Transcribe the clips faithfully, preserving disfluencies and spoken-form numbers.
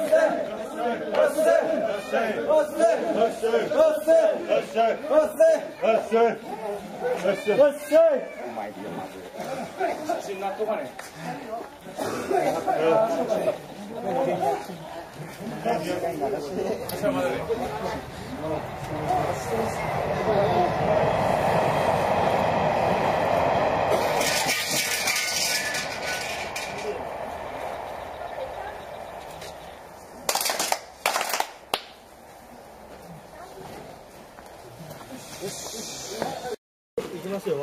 いきますよ。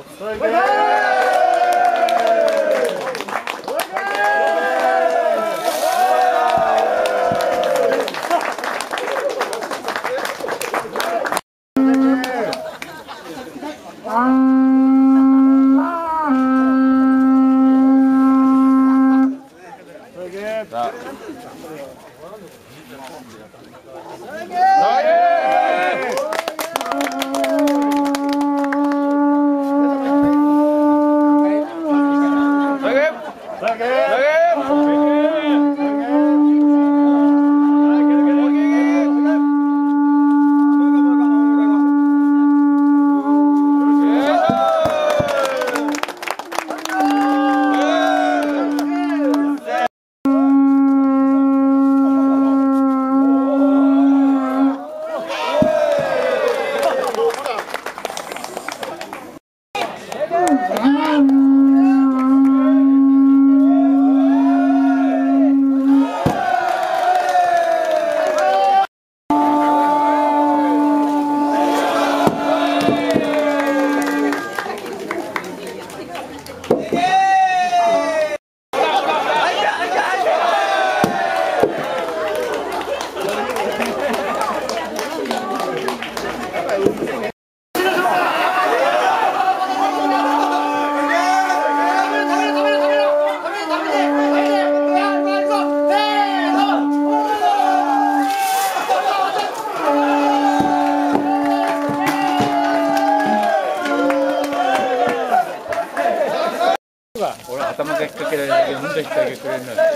俺頭が引っ掛けられないけど、本当に引っ掛けてくれるのよ。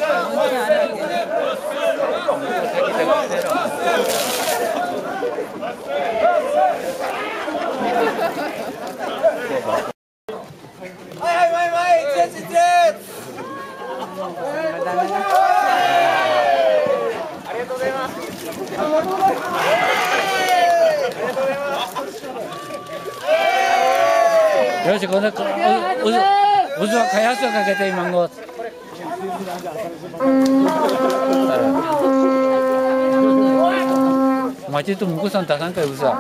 はいはいはいはい、一列一列。ありがとうございます。ありがとうございます。 よし、この渦は開発をかけて今後。町と向こうさん出さんかい渦は。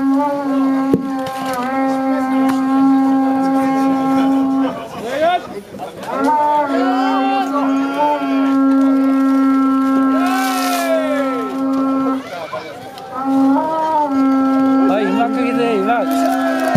はい、今かけて今。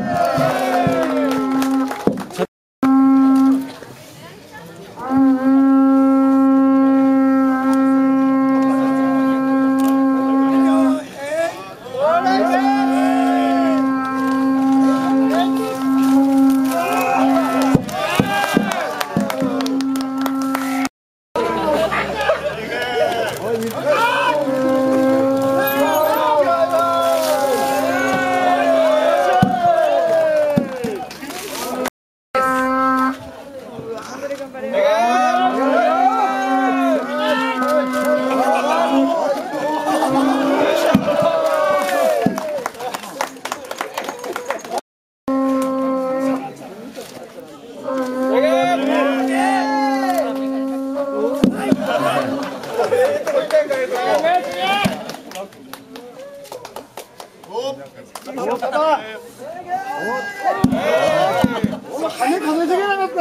金数えてけなかった。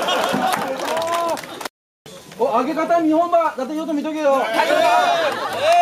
お、上げ方日本馬だってよと見とけよ。